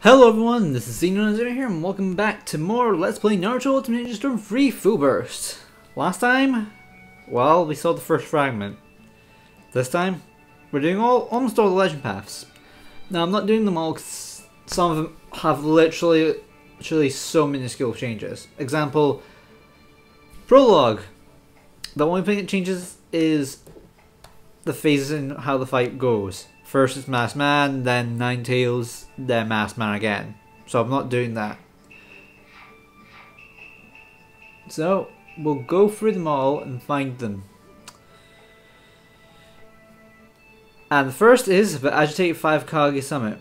Hello everyone, this is Xenon here and welcome back to more Let's Play Naruto Ultimate Ninja Storm 3 Full Burst. Last time, well, we saw the first fragment. This time, we're doing almost all the legend paths. Now I'm not doing them all because some of them have literally so minuscule changes. Example, Prologue. The only thing that changes is the phases in how the fight goes. First it's Masked Man, then Nine Tails, then Masked Man again. So I'm not doing that. So we'll go through them all and find them. And the first is the Agitated 5 Kage Summit.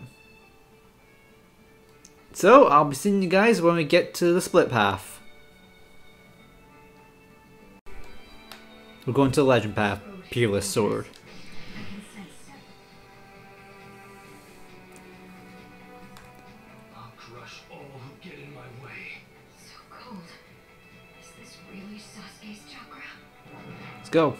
So I'll be seeing you guys when we get to the split path. We're going to the legend path, Peerless Sword. Let's go.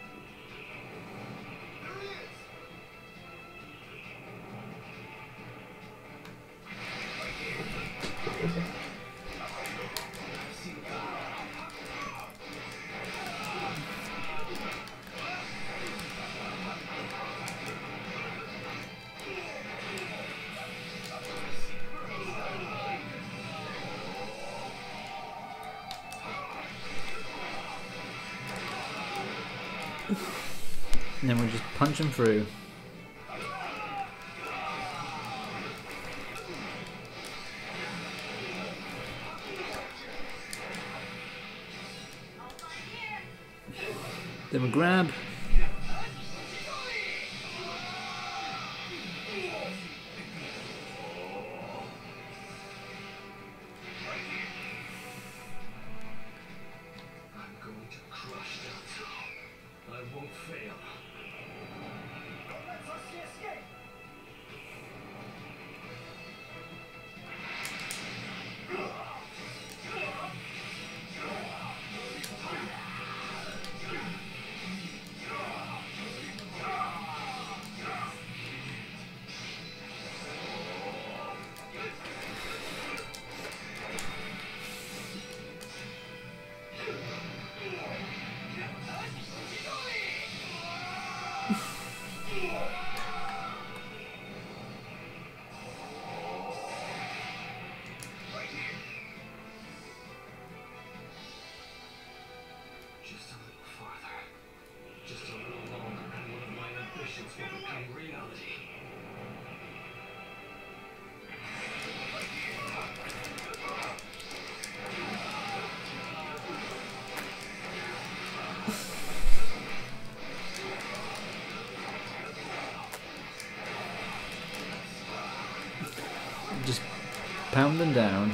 And then we just punch him through. Then we grab. Just pound them down.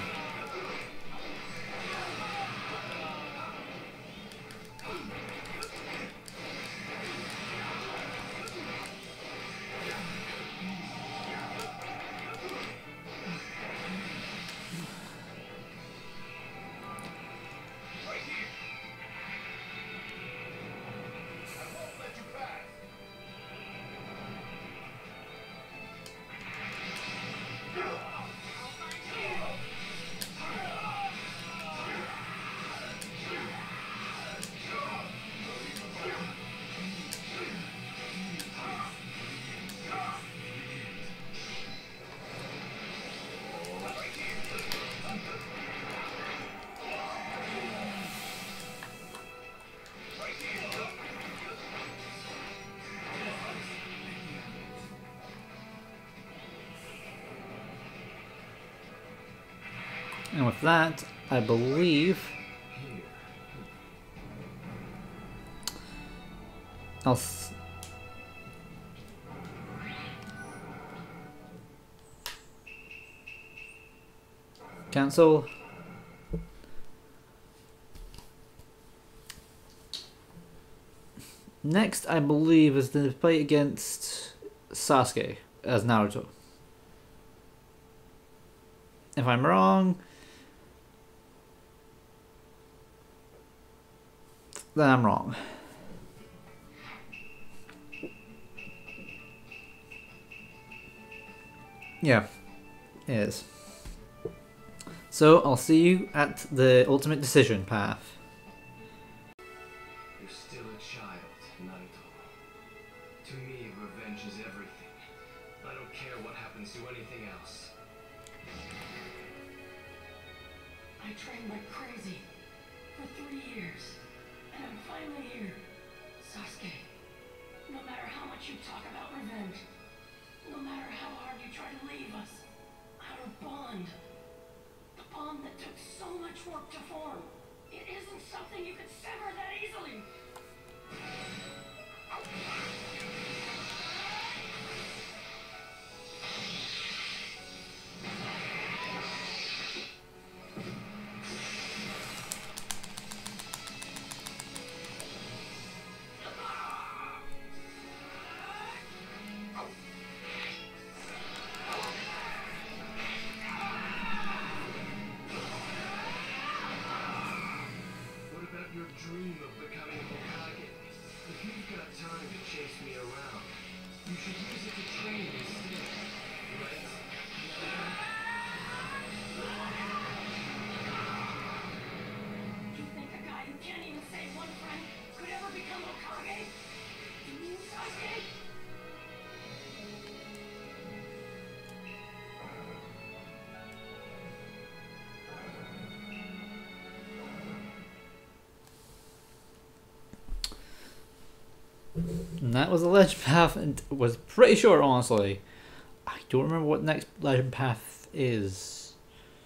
And with that, I believe I'll cancel. Next, I believe, is the fight against Sasuke as Naruto. If I'm wrong, then I'm wrong. Yeah. is. So I'll see you at the ultimate decision path. You're still a child, Naruto. To me, revenge is everything. I don't care what happens to anything else. I trained like crazy for 3 years, and I'm finally here. Sasuke, no matter how much you talk about revenge, no matter how hard you try to leave us, our bond, the bond that took so much work to form, it isn't something you could sever that easily. What about your dream of becoming Hokage? If you've got time to chase me around, you should use it to train instead, right? You think a guy who can't even save one friend could ever become Hokage? Sasuke? And that was the legend path, and it was pretty short, honestly. I don't remember what the next legend path is.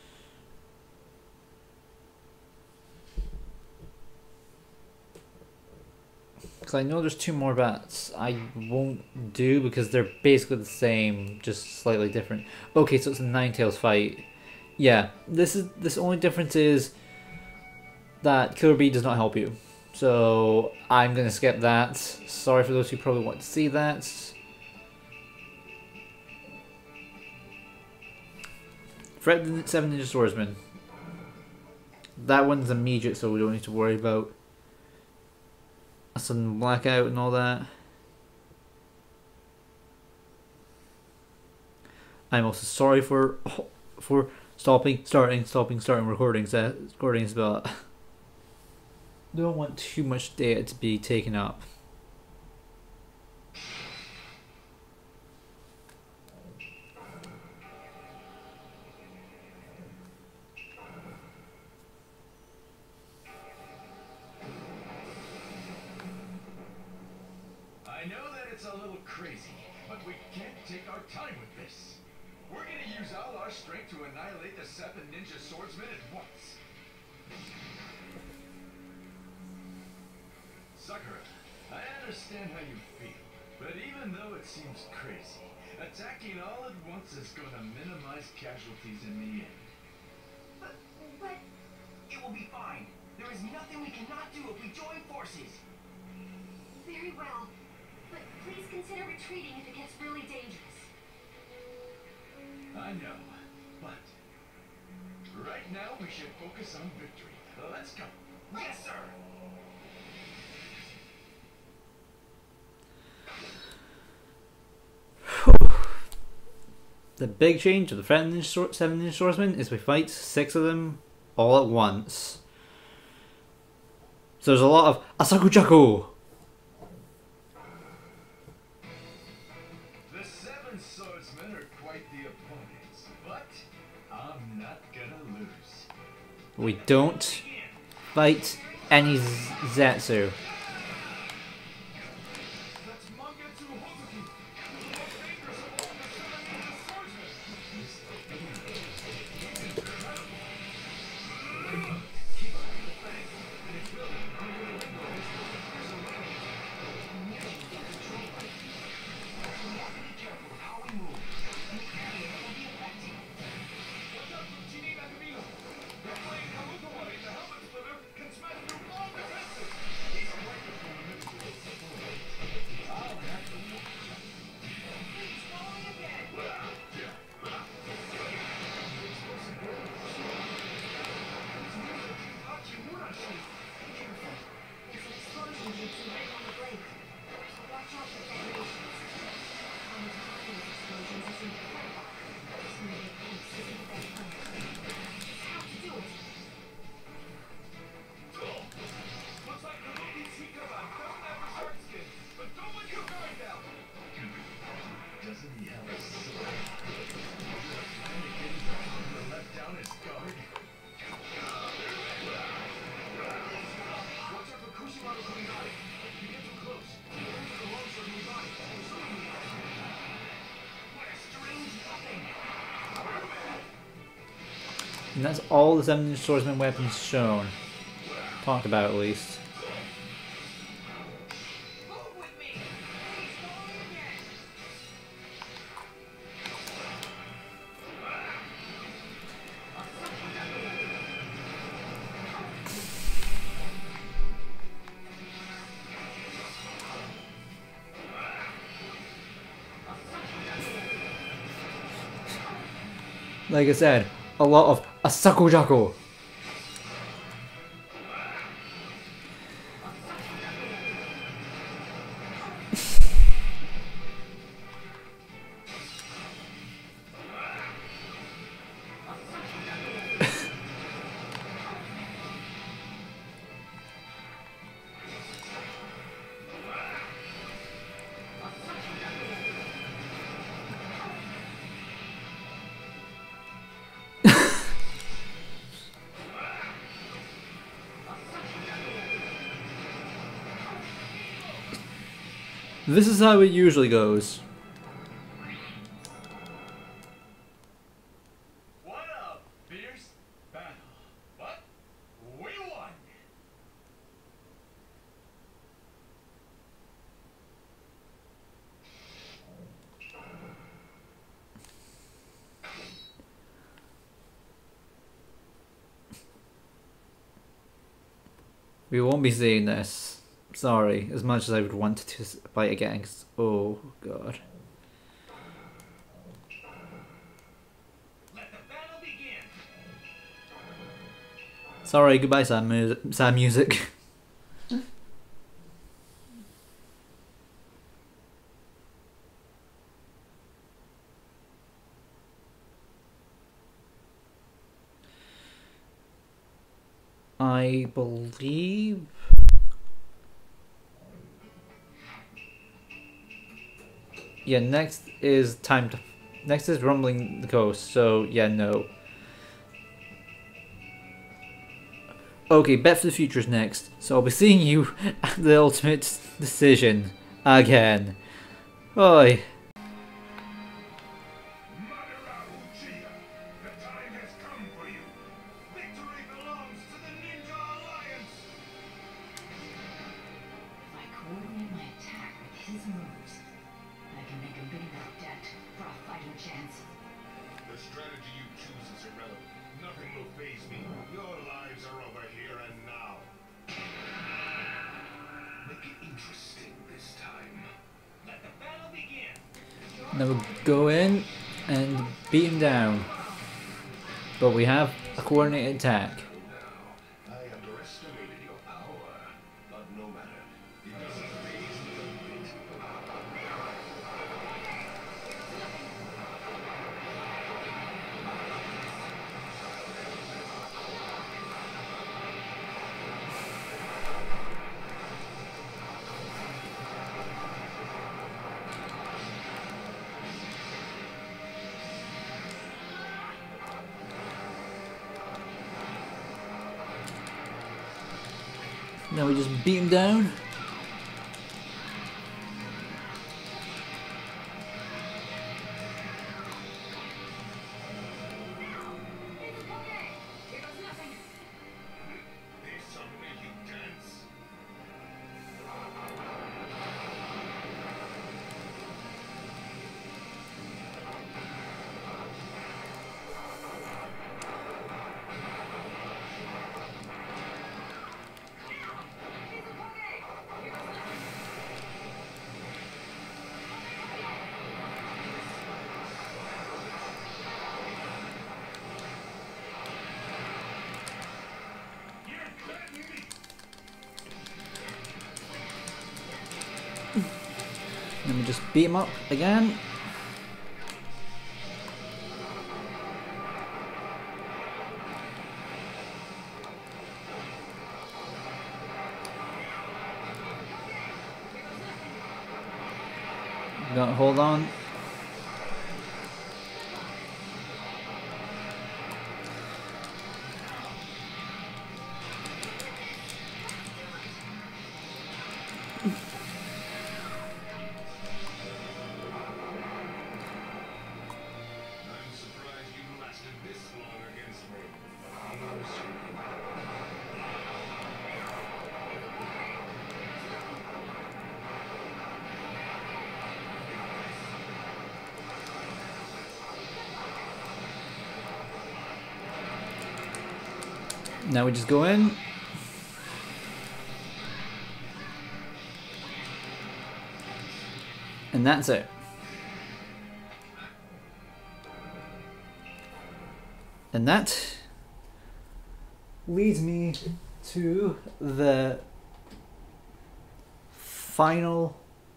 Because I know there's 2 more bats I won't do because they're basically the same, just slightly different. Okay, so it's a Ninetales fight. Yeah, this only difference is that Killer Bee does not help you. So I'm gonna skip that. Sorry for those who probably want to see that. Fred the 7 Ninja Swordsman. That one's immediate, so we don't need to worry about a sudden blackout and all that. I'm also sorry for stopping recordings, but don't want too much data to be taken up. I know that it's a little crazy, but we can't take our time with this. We're gonna use all our strength to annihilate the 7 Ninja Swordsmen at once. Sakura, I understand how you feel, but even though it seems crazy, attacking all at once is gonna minimize casualties in the end. But it will be fine. There is nothing we cannot do if we join forces. Very well, but please consider retreating if it gets really dangerous. I know, but right now we should focus on victory. Let's go. Yes, sir. The big change of the 7 Ninja Swordsmen is we fight 6 of them all at once. So there's a lot of Asakuchaku. The 7 swordsmen are quite the opponents, but I'm not gonna lose. We don't fight any Zetsu. That's Mangetsu Hozuki, the most dangerous of all the 7 Ninja Swordsmen. He's incredible. Keep up the thanks, and it's really there's a way. We have to be careful of how we move. An area that will be affected. Watch out for Chini Nakamino. They're playing Kabuto Wari, the helmet splitter, can smash through all defenses. He's And that's all the 7 swordsman weapons shown. Talked about at least. Move with me. He's going again. Like I said, a lot of Asakujaku. This is how it usually goes. What a fierce battle. But we won. We won't be seeing this. Sorry, as much as I would want to fight against. Oh god. Let the battle begin. Sorry, goodbye, sad music. I believe. Yeah, next is next is Rumbling the Coast, so yeah, no. Okay, Bet for the Future is next, so I'll be seeing you at the Ultimate Decision again. Bye. Madara Uchiha, the time has come for you. Victory belongs to the Ninja Alliance. If I coordinate my attack with his moves, I can make a big enough dent for a fighting chance. The strategy you choose is irrelevant. Nothing will faze me. Your lives are over here and now. Make it interesting this time. Let the battle begin. Now we'll go in and beat him down. But we have a coordinated attack. I underestimated your power, but no matter. It doesn't faze me a bit. Now we just beat him down. They saw me you dance. Let me just beat him up again. Got hold on. I'm surprised you lasted this long against me. Now we just go in. And that's it. And that leads me to the final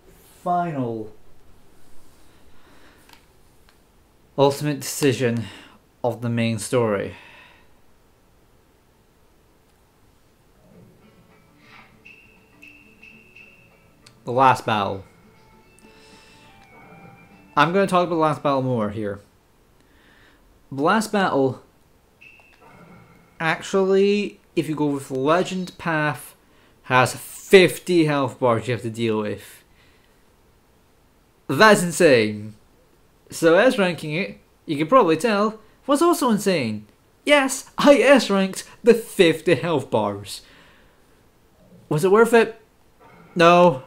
ultimate decision of the main story. The last battle. I'm going to talk about the last battle more here. The last battle, actually, if you go with the legend path, has 50 health bars you have to deal with. That's insane. So S ranking it, you can probably tell, was also insane. Yes, I S ranked the 50 health bars. Was it worth it? No.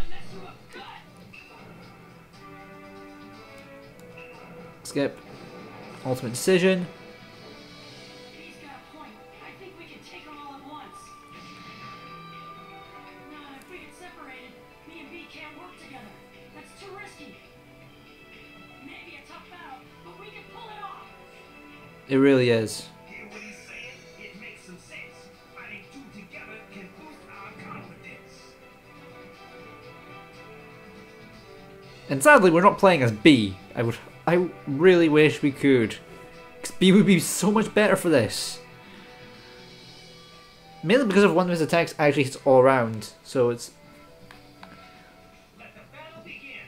Skip. Ultimate decision. He's got a point. I think we can take them all at once. Nah, if we get separated, me and B can't work together. That's too risky. Maybe a tough battle, but we can pull it off. It really is. Hear what he's saying? It makes some sense. Fighting two together can boost our confidence. And sadly, we're not playing as B. I really wish we could. Because B would be so much better for this. Mainly because of one of his attacks actually hits all around. So it's... Let the battle begin.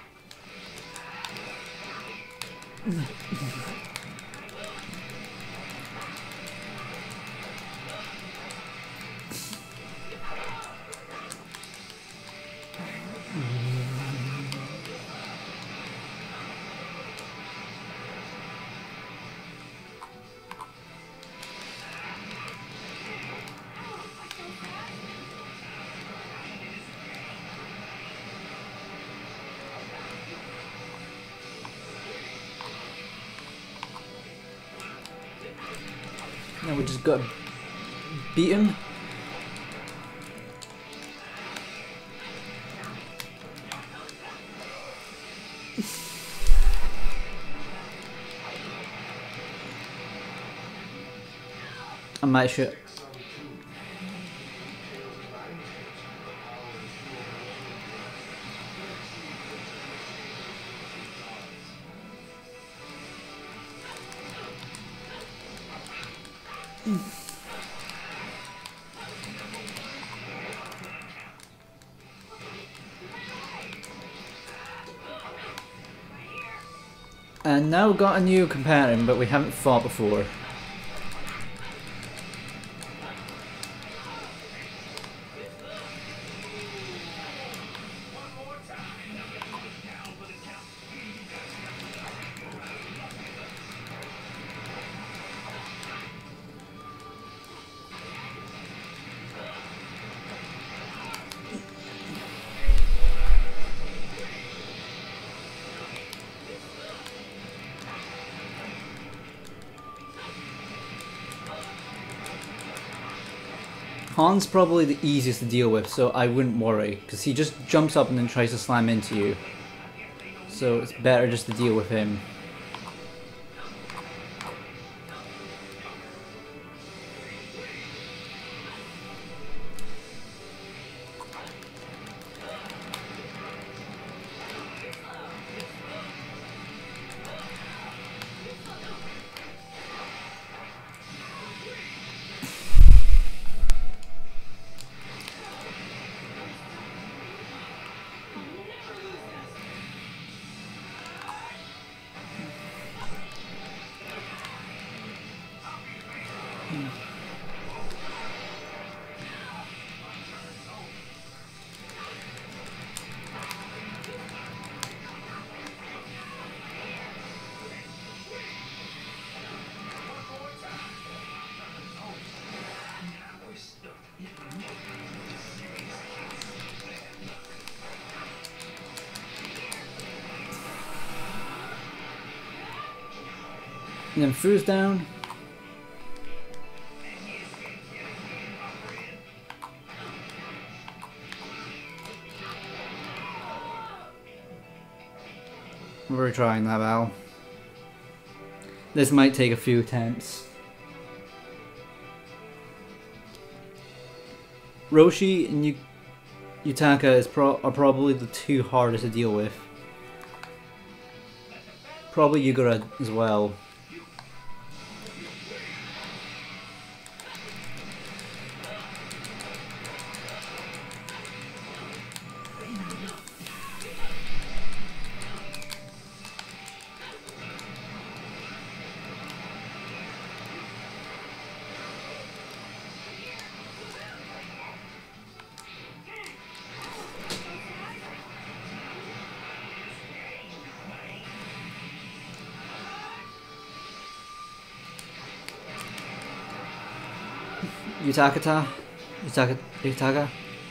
Now we just got to beat him. I might shoot. And now we've got a new companion, but we haven't fought before. Han's probably the easiest to deal with, so I wouldn't worry, because he just jumps up and then tries to slam into you. So it's better just to deal with him. And then Fu's down. We're trying that out. This might take a few attempts. Roshi and Yutaka are probably the two hardest to deal with. Probably Yugura as well. Yutaka.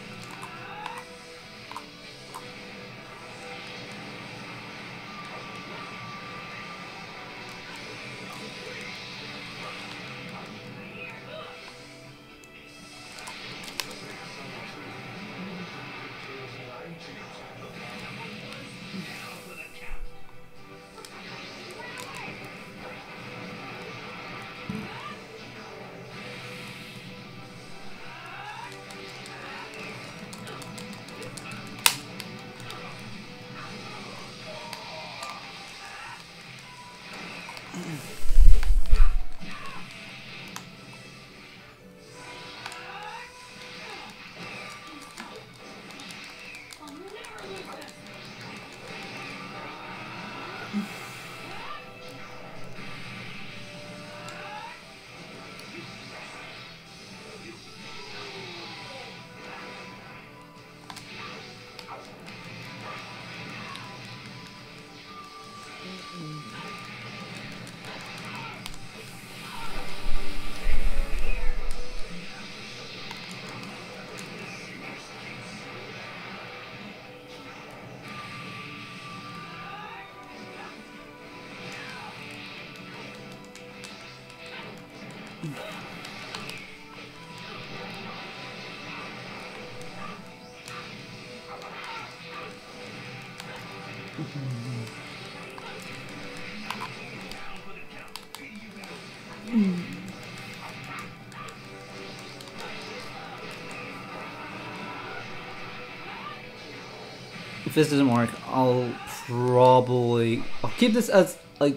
If this doesn't work, I'll keep this as like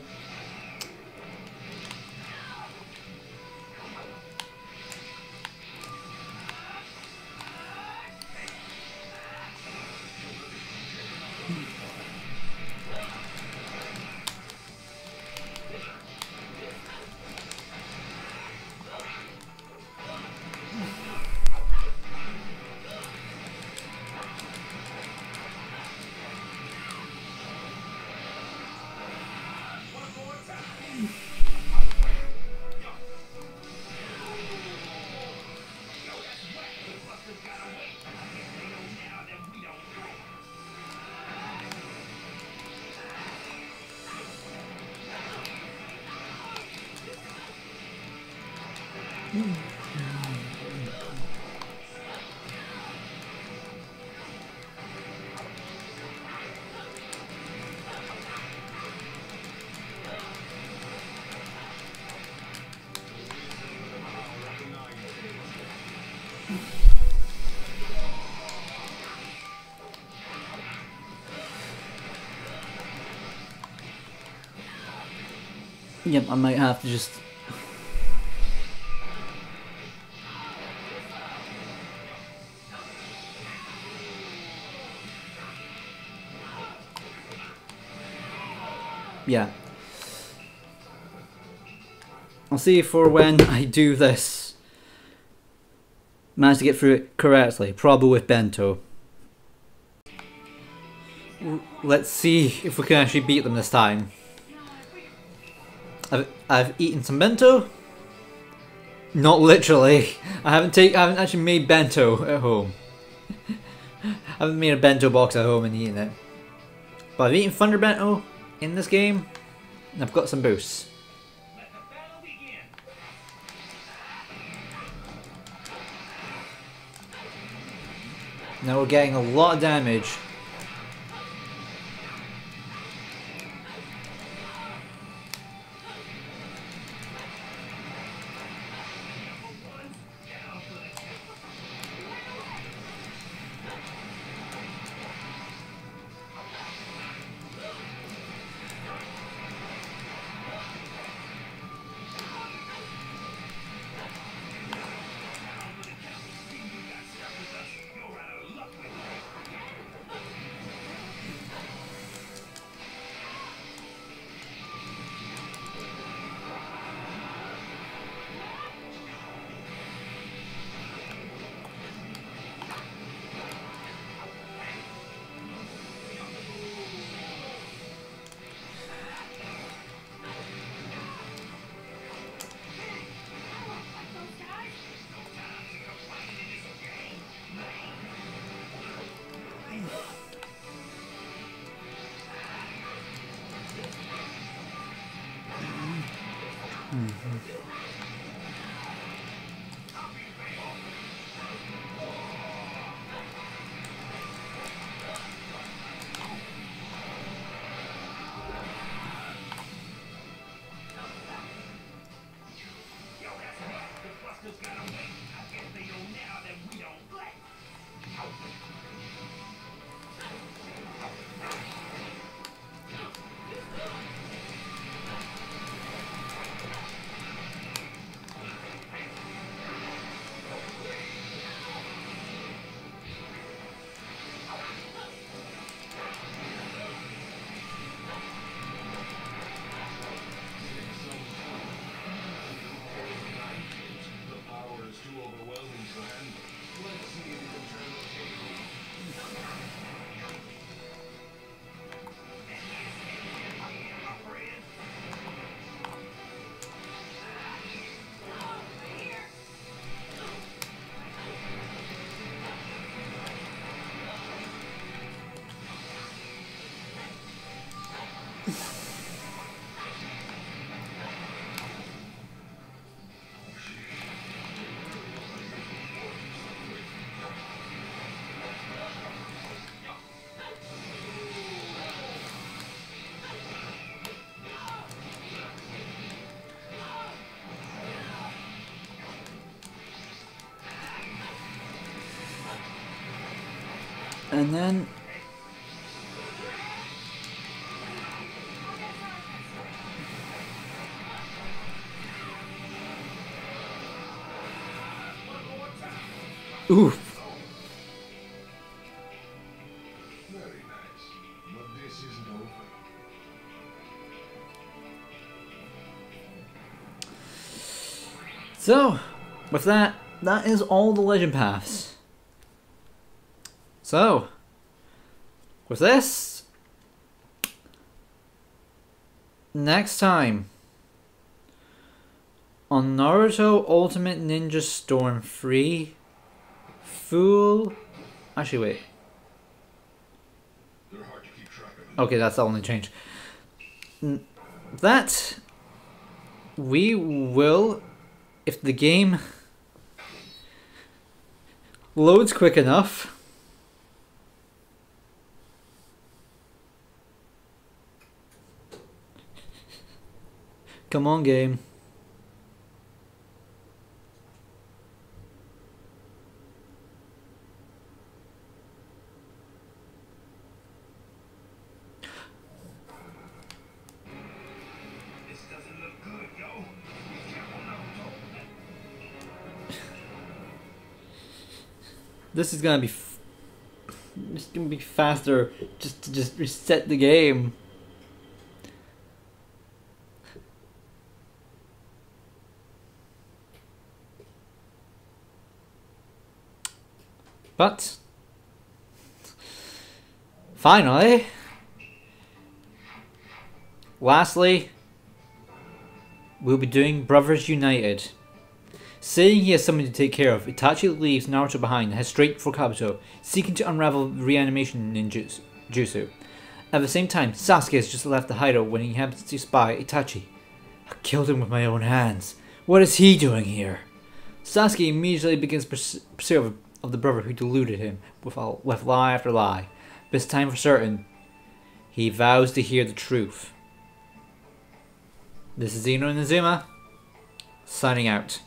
yep, I might have to just yeah. I'll see for when I do this. Manage to get through it correctly, probably with Bento. Let's see if we can actually beat them this time. I've eaten some bento. Not literally. I haven't actually made bento at home. I haven't made a bento box at home and eaten it. But I've eaten Thunder Bento in this game, and I've got some boosts. Now we're getting a lot of damage. The power is too overwhelming, friend. Let's see if you can turn the table. And then oof. Very nice. But this isn't over. So, with that, that is all the legend paths. So, with this, next time on Naruto Ultimate Ninja Storm 3, actually wait. They're hard to keep track of. Okay, that's the only change. That we will, if the game loads quick enough, come on, game. This doesn't look good, yo. Be careful, Naruto. This is gonna be faster just to reset the game. But finally, lastly, we'll be doing Brothers United. Saying he has something to take care of, Itachi leaves Naruto behind and heads straight for Kabuto, seeking to unravel reanimation ninjutsu. At the same time, Sasuke has just left the hideout when he happens to spy Itachi. I killed him with my own hands. What is he doing here? Sasuke immediately begins pursuit of the brother who deluded him with lie after lie. This time for certain, he vows to hear the truth. This is Zeno Inazuma, signing out.